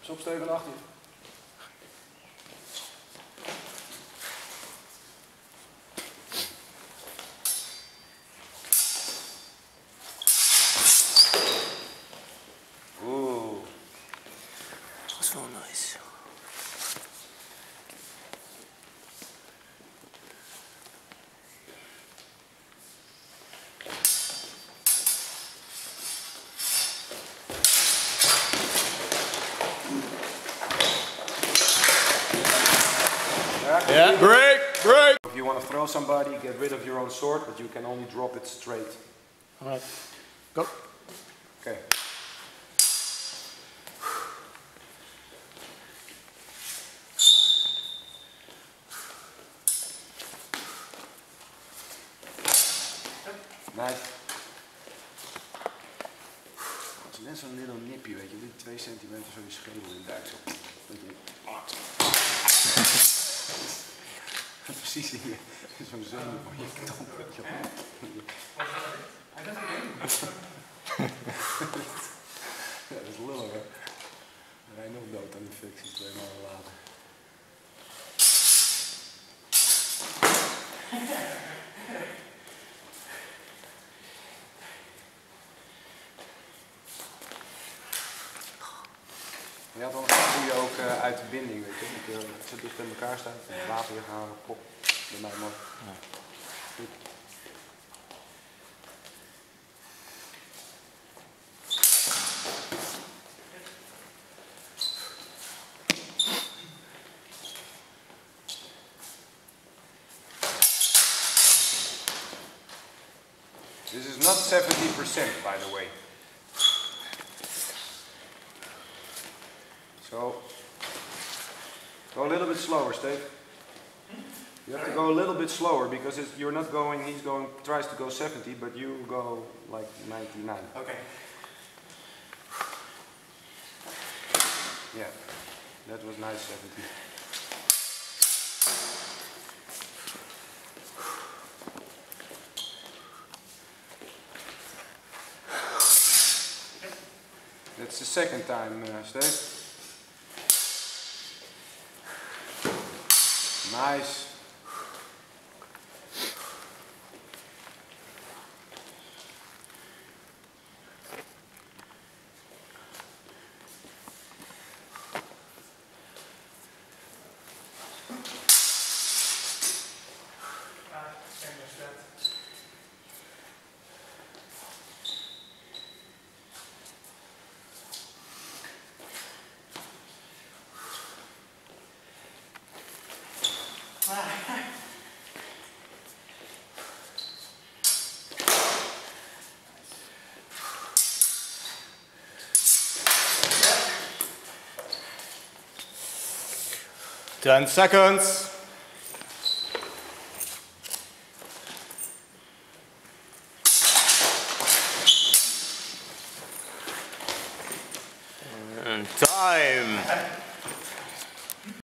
Is opsteken naar achter. Oeh. Dat was wel nice. Yeah, break! If you want to throw somebody, get rid of your own sword, but you can only drop it straight. Alright, go. Okay. Nice. Het is net zo'n little nippy, weet je, die 2 centimeter zo die schedel in duikt. Precies in zo'n zenuw van je tand. Ja, dat is lullig, hè. Hij is nog dood aan infecties 2 maanden later. Je had dan doe je ook uit de binding, weet je. Het zit dicht bij elkaar staan, water weer gaan halen, pop. Bij mij man. Ja. Goed. This is not 70%, by the way. So, go a little bit slower, Steve. You have to go a little bit slower because you're not going, tries to go 70, but you go like 99. Okay. Yeah, that was nice 70. That's the second time, Steve. Nice. Ten seconds.